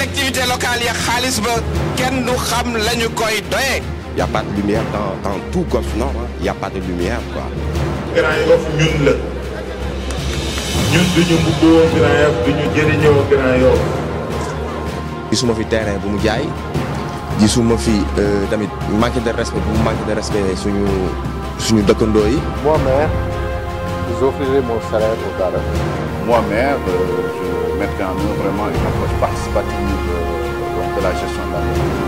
collectivité locale ya xaalis ba kenn du xam lañu koy doyee. Il n'y a pas de lumière dans tout Golf Nord, hein. Il n'y a pas de lumière, quoi. Grand Yoff ñun la ñun duñu mbubboo Grand Yoff duñu jëriñoo Grand Yoff. gisuma fi terrain bu mu jaay gisuma fi tamit manque de respect bu mu manque de respect suñu dëkkandoo yi. Moi maire, j'offrirai mon salaire au Dara. Moi maire, je mettrai en œuvre vraiment une approche participative de la gestion de la mairie.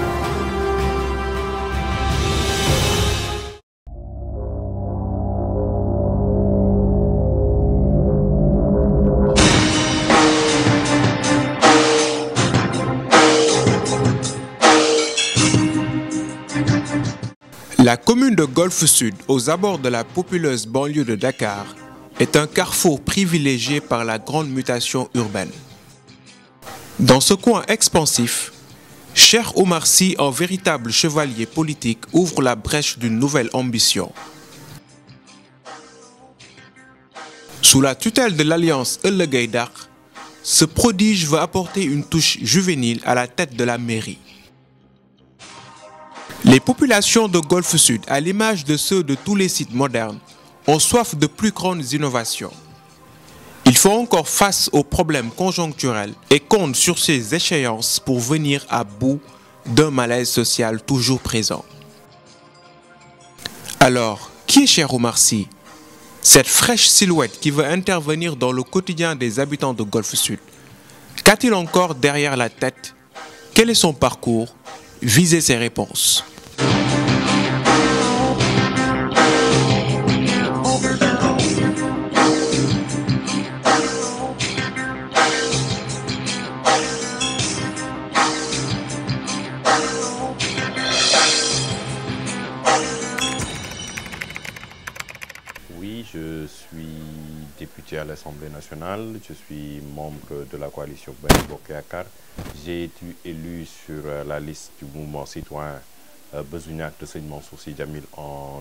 La commune de Golfe Sud, aux abords de la populeuse banlieue de Dakar, est un carrefour privilégié par la grande mutation urbaine. Dans ce coin expansif, Cheikh Oumar Sy, en véritable chevalier politique, ouvre la brèche d'une nouvelle ambition. Sous la tutelle de l'Alliance Ëllëg Ay Dak, ce prodige veut apporter une touche juvénile à la tête de la mairie. Les populations de Golfe Sud, à l'image de ceux de tous les sites modernes, ont soif de plus grandes innovations. Ils font encore face aux problèmes conjoncturels et comptent sur ces échéances pour venir à bout d'un malaise social toujours présent. Alors, qui est Cheikh Oumar Sy? Cette fraîche silhouette qui veut intervenir dans le quotidien des habitants de Golfe Sud. Qu'a-t-il encore derrière la tête? Quel est son parcours? Visez ses réponses. Oui, je suis député à l'Assemblée nationale, je suis membre de la coalition Benno Bokk Yaakaar. J'ai été élu sur la liste du mouvement citoyen Beuzignac de Serigne Mansour Sy Djamil en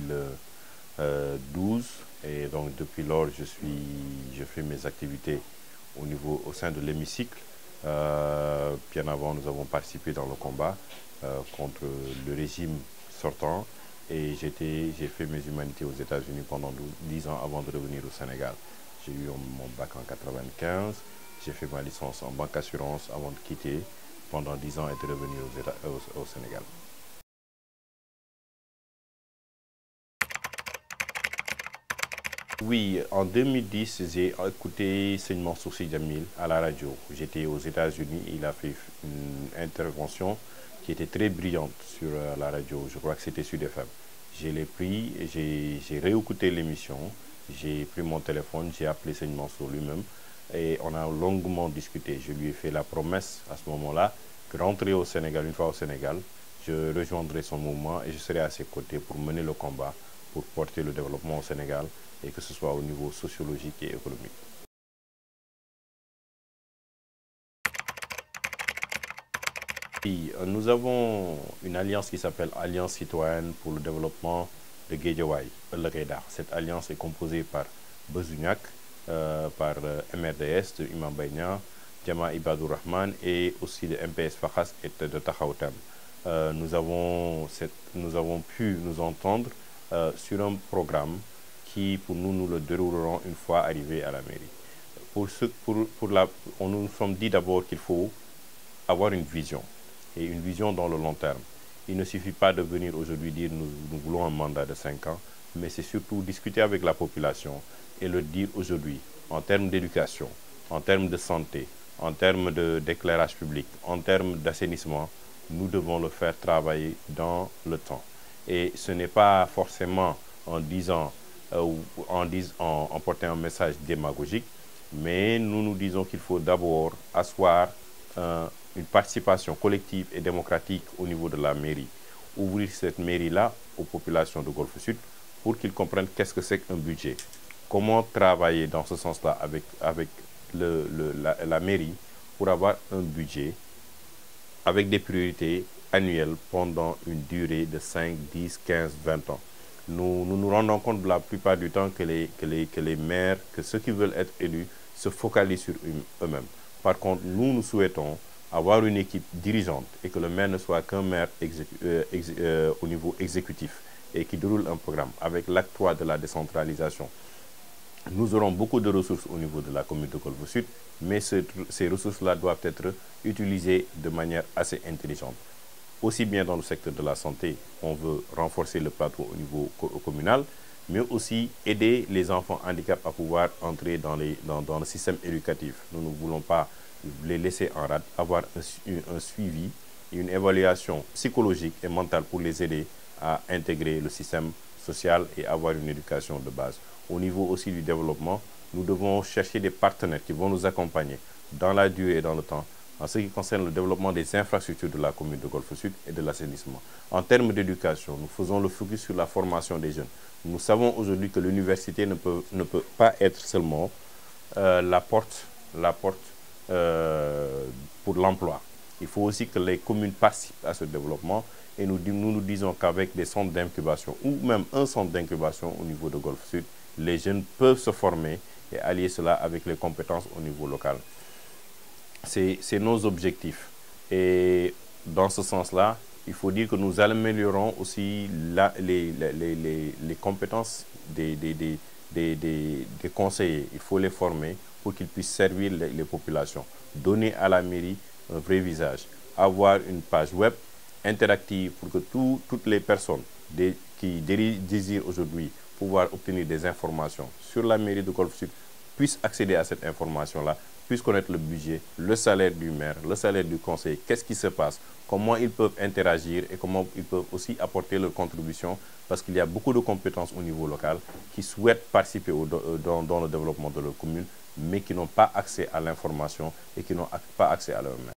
2012 et donc depuis lors je fais mes activités au sein de l'hémicycle. Bien avant nous avons participé dans le combat contre le régime sortant. Et j'ai fait mes humanités aux États-Unis pendant 10 ans avant de revenir au Sénégal. J'ai eu mon bac en 95, j'ai fait ma licence en banque assurance avant de quitter pendant 10 ans et de revenir au Sénégal. Oui, en 2010, j'ai écouté Serigne Mansour Sy Djamil à la radio. J'étais aux États-Unis, il a fait une intervention qui était très brillante sur la radio, je crois que c'était Sud FM. Je l'ai pris, j'ai réécouté l'émission, j'ai pris mon téléphone, j'ai appelé Serigne Mansour lui-même et on a longuement discuté. Je lui ai fait la promesse à ce moment-là que rentrer au Sénégal, une fois au Sénégal, je rejoindrai son mouvement et je serai à ses côtés pour mener le combat, pour porter le développement au Sénégal et que ce soit au niveau sociologique et économique. Nous avons une alliance qui s'appelle Alliance citoyenne pour le développement de Guédiawaye, Ëllëg Ay Dak. Cette alliance est composée par Beuzignac, par MRDS de Imam Mbaye Niang, Jama Ibadou Rahman et aussi de MPS Faxas et de Taxawu Tem. Nous avons pu nous entendre sur un programme qui, pour nous le déroulerons une fois arrivés à la mairie. On nous sommes dit d'abord qu'il faut avoir une vision. Et une vision dans le long terme. Il ne suffit pas de venir aujourd'hui dire nous voulons un mandat de 5 ans, mais c'est surtout discuter avec la population et le dire aujourd'hui en termes d'éducation, en termes de santé, en termes d'éclairage public, en termes d'assainissement, nous devons le faire travailler dans le temps. Et ce n'est pas forcément en portant un message démagogique, mais nous disons qu'il faut d'abord asseoir une participation collective et démocratique au niveau de la mairie. Ouvrir cette mairie-là aux populations de Golfe Sud pour qu'ils comprennent qu'est-ce que c'est qu'un budget. Comment travailler dans ce sens-là avec la mairie pour avoir un budget avec des priorités annuelles pendant une durée de 5, 10, 15, 20 ans. Nous nous rendons compte la plupart du temps que les maires, que ceux qui veulent être élus, se focalisent sur eux-mêmes. Par contre, nous souhaitons avoir une équipe dirigeante et que le maire ne soit qu'un maire au niveau exécutif et qui déroule un programme avec l'acte 3 de la décentralisation, nous aurons beaucoup de ressources au niveau de la commune de Golfe Sud, mais ces ressources-là doivent être utilisées de manière assez intelligente. Aussi bien dans le secteur de la santé, on veut renforcer le plateau au niveau communal, mais aussi aider les enfants handicapés à pouvoir entrer dans le système éducatif. Nous ne voulons pas les laisser en rade, avoir un suivi et une évaluation psychologique et mentale pour les aider à intégrer le système social et avoir une éducation de base. Au niveau aussi du développement, nous devons chercher des partenaires qui vont nous accompagner dans la durée et dans le temps en ce qui concerne le développement des infrastructures de la commune de Golfe Sud et de l'assainissement. En termes d'éducation, nous faisons le focus sur la formation des jeunes. Nous savons aujourd'hui que l'université ne peut pas être seulement la porte pour l'emploi. Il faut aussi que les communes participent à ce développement et nous disons qu'avec des centres d'incubation ou même un centre d'incubation au niveau de Golfe Sud, les jeunes peuvent se former et allier cela avec les compétences au niveau local. C'est nos objectifs. Et dans ce sens-là, il faut dire que nous améliorons aussi les compétences des conseillers. Il faut les former pour qu'ils puissent servir les populations. Donner à la mairie un vrai visage. Avoir une page web interactive pour que toutes les personnes qui désirent aujourd'hui pouvoir obtenir des informations sur la mairie de Golfe Sud puissent accéder à cette information-là, puissent connaître le budget, le salaire du maire, le salaire du conseiller, qu'est-ce qui se passe, comment ils peuvent interagir et comment ils peuvent aussi apporter leur contribution, parce qu'il y a beaucoup de compétences au niveau local qui souhaitent participer dans le développement de leur commune, mais qui n'ont pas accès à l'information et qui n'ont pas accès à leur maire.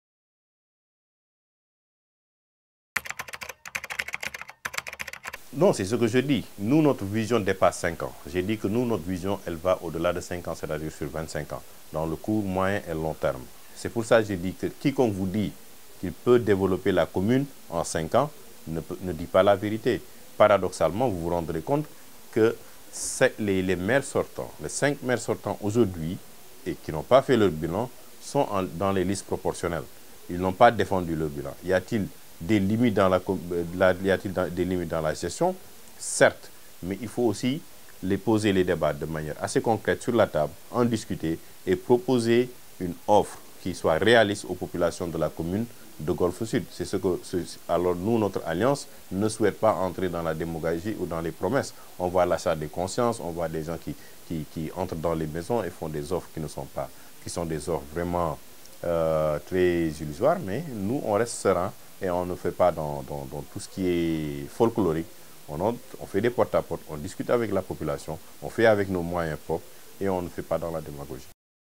Non, c'est ce que je dis. Nous, notre vision dépasse 5 ans. J'ai dit que nous, notre vision, elle va au-delà de 5 ans, c'est-à-dire sur 25 ans, dans le court, moyen et long terme. C'est pour ça que j'ai dit que quiconque vous dit qu'il peut développer la commune en 5 ans ne dit pas la vérité. Paradoxalement, vous vous rendrez compte que les maires sortants, les 5 maires sortants aujourd'hui, et qui n'ont pas fait leur bilan, sont dans les listes proportionnelles. Ils n'ont pas défendu leur bilan. Y a-t-il des limites dans des limites dans la gestion? Certes, mais il faut aussi poser les débats de manière assez concrète sur la table, en discuter et proposer une offre qui soit réaliste aux populations de la commune de Golfe Sud. Alors nous, notre alliance ne souhaite pas entrer dans la démagogie ou dans les promesses. On voit l'achat des consciences, on voit des gens qui entrent dans les maisons et font des offres qui sont des offres vraiment très illusoires, mais nous, on reste serein. Et on ne fait pas dans tout ce qui est folklorique. On fait des porte-à-porte, on discute avec la population, on fait avec nos moyens propres et on ne fait pas dans la démagogie.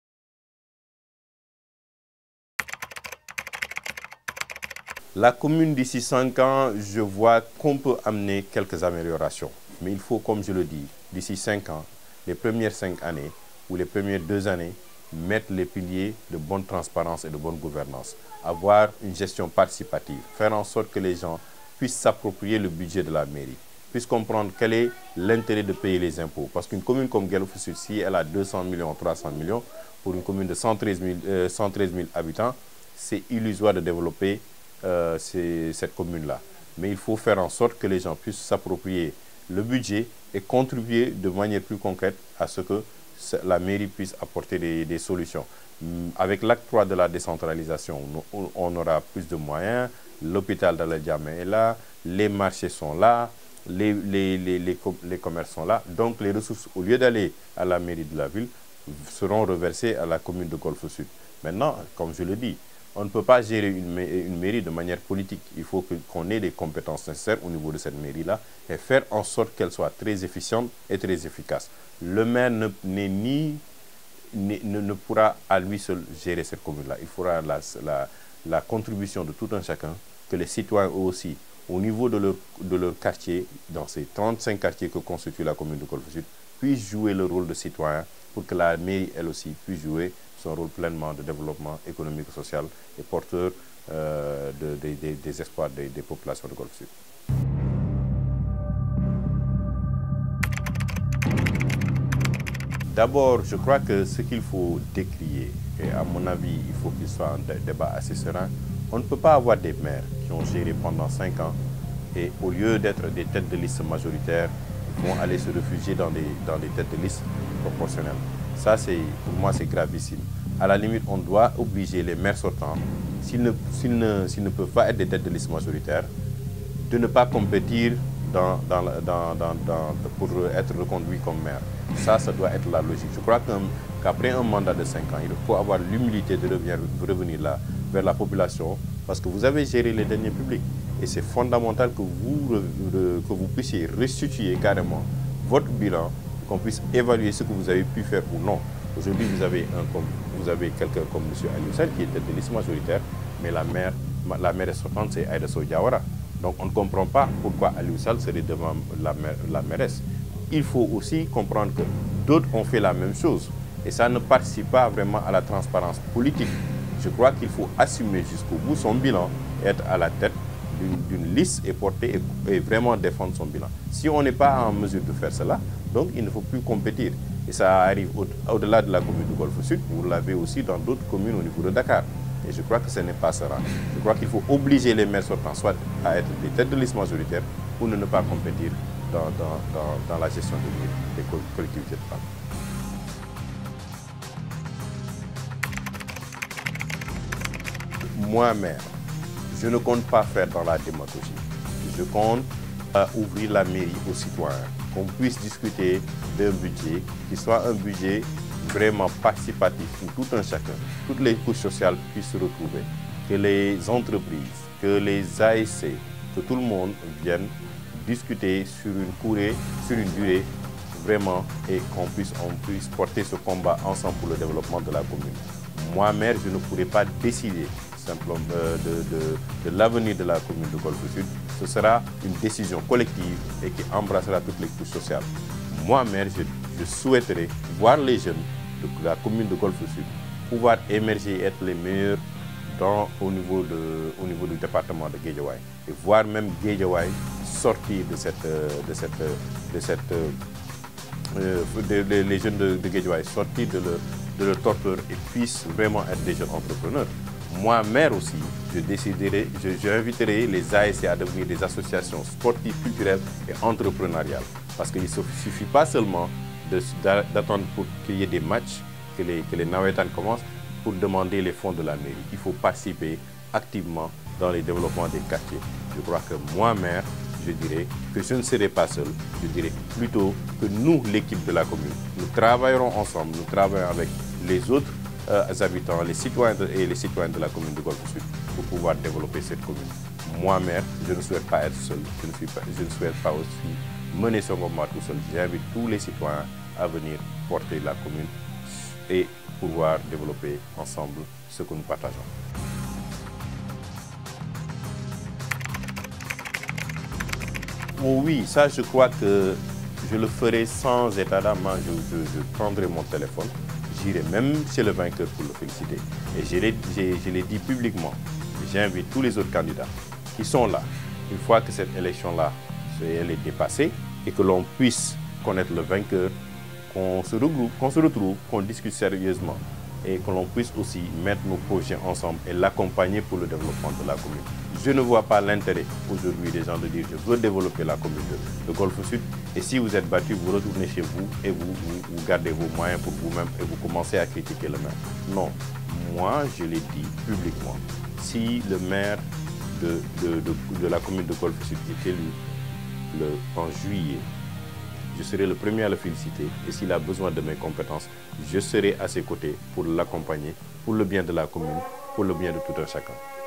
La commune d'ici 5 ans, je vois qu'on peut amener quelques améliorations. Mais il faut, comme je le dis, d'ici 5 ans, les premières 5 années ou les premières 2 années, mettre les piliers de bonne transparence et de bonne gouvernance. Avoir une gestion participative, faire en sorte que les gens puissent s'approprier le budget de la mairie, puissent comprendre quel est l'intérêt de payer les impôts. Parce qu'une commune comme Golfe Sud, si elle a 200 millions, 300 millions, pour une commune de 113 000 habitants, c'est illusoire de développer cette commune-là. Mais il faut faire en sorte que les gens puissent s'approprier le budget et contribuer de manière plus concrète à ce que la mairie puisse apporter des solutions. Avec l'acte 3 de la décentralisation, on aura plus de moyens, l'hôpital d'Aladjamé est là, les marchés sont là, les commerces sont là. Donc les ressources, au lieu d'aller à la mairie de la ville, seront reversées à la commune de Golfe Sud. Maintenant, comme je le dis, on ne peut pas gérer une mairie de manière politique. Il faut qu'on ait des compétences nécessaires au niveau de cette mairie-là et faire en sorte qu'elle soit très efficiente et très efficace. Le maire ne pourra à lui seul gérer cette commune-là. Il faudra la contribution de tout un chacun, que les citoyens aussi, au niveau de leur quartier, dans ces 35 quartiers que constitue la commune de Golfe Sud, puissent jouer le rôle de citoyen pour que la mairie, elle aussi, puisse jouer son rôle pleinement de développement économique et social et porteur des espoirs des populations de Golfe Sud. D'abord, je crois que ce qu'il faut décrier et à mon avis, il faut qu'il soit un débat assez serein. On ne peut pas avoir des maires qui ont géré pendant 5 ans et au lieu d'être des têtes de liste majoritaires, vont aller se réfugier dans les têtes de liste proportionnelles. Ça, pour moi, c'est gravissime. À la limite, on doit obliger les maires sortants, s'ils ne peuvent pas être des têtes de liste majoritaires, de ne pas compétir pour être reconduit comme maire. Ça doit être la logique. Je crois qu'après un mandat de 5 ans, il faut avoir l'humilité de revenir là, vers la population, parce que vous avez géré les deniers publics. Et c'est fondamental que vous puissiez restituer carrément votre bilan, qu'on puisse évaluer ce que vous avez pu faire ou non. Aujourd'hui, vous avez quelqu'un comme M. Aliou Sall qui était de liste majoritaire, mais la maire sortante, c'est Aïda Sow Diawara. Donc on ne comprend pas pourquoi Aliou Sall serait devant la mairesse. Il faut aussi comprendre que d'autres ont fait la même chose. Et ça ne participe pas vraiment à la transparence politique. Je crois qu'il faut assumer jusqu'au bout son bilan, être à la tête d'une liste et porter et vraiment défendre son bilan. Si on n'est pas en mesure de faire cela, donc il ne faut plus compétir. Et ça arrive au-delà de la commune du Golfe Sud, vous l'avez aussi dans d'autres communes au niveau de Dakar. Et je crois que ce n'est pas serein. Je crois qu'il faut obliger les maires sortants soit à être des têtes de liste majoritaires ou ne pas compétir dans la gestion des collectivités de femmes. Moi, maire, je ne compte pas faire dans la démagogie. Je compte ouvrir la mairie aux citoyens, qu'on puisse discuter d'un budget qui soit un budget vraiment participatif où tout un chacun, toutes les couches sociales puissent se retrouver, que les entreprises, que les ASC, que tout le monde vienne discuter sur une durée vraiment et qu'on puisse porter ce combat ensemble pour le développement de la commune. Moi, maire, je ne pourrais pas décider simplement de l'avenir de la commune de Golfe Sud. Ce sera une décision collective et qui embrassera toutes les couches sociales. Moi, maire, je souhaiterais voir les jeunes de la commune de Golfe Sud pouvoir émerger et être les meilleurs au niveau du département de Guédiawaye. Et voir même Guédiawaye sortir les jeunes de Guédiawaye sortir de leur torpeur et puissent vraiment être des jeunes entrepreneurs. Moi, maire aussi, j'inviterai les ASC à devenir des associations sportives, culturelles et entrepreneuriales. Parce qu'il ne suffit pas seulement d'attendre pour qu'il y ait des matchs, que les Nawetan commencent, pour demander les fonds de la mairie. Il faut participer activement dans les développements des quartiers. Je crois que moi, maire, je dirais que je ne serai pas seul. Je dirais plutôt que nous, l'équipe de la commune, nous travaillerons ensemble, nous travaillons avec les autres habitants, les citoyens et les citoyennes de la commune de Golfe Sud pour pouvoir développer cette commune. Moi, maire, je ne souhaite pas être seul. Je ne souhaite pas aussi mener ce combat tout seul. J'invite tous les citoyens à venir porter la commune et pouvoir développer ensemble ce que nous partageons. Oh oui, ça je crois que je le ferai sans état d'âme. Je prendrai mon téléphone, j'irai même chez le vainqueur pour le féliciter. Et je l'ai dit publiquement. J'invite tous les autres candidats qui sont là, une fois que cette élection-là elle est dépassée et que l'on puisse connaître le vainqueur, qu'on se regroupe, qu'on se retrouve, qu'on discute sérieusement et que l'on puisse aussi mettre nos projets ensemble et l'accompagner pour le développement de la commune. Je ne vois pas l'intérêt aujourd'hui des gens de dire je veux développer la commune de Golfe Sud et si vous êtes battu, vous retournez chez vous et vous gardez vos moyens pour vous-même et vous commencez à critiquer le maire. Non, moi je l'ai dit publiquement, si le maire de la commune de Golfe Sud est élu en juillet, je serai le premier à le féliciter et s'il a besoin de mes compétences, je serai à ses côtés pour l'accompagner, pour le bien de la commune, pour le bien de tout un chacun.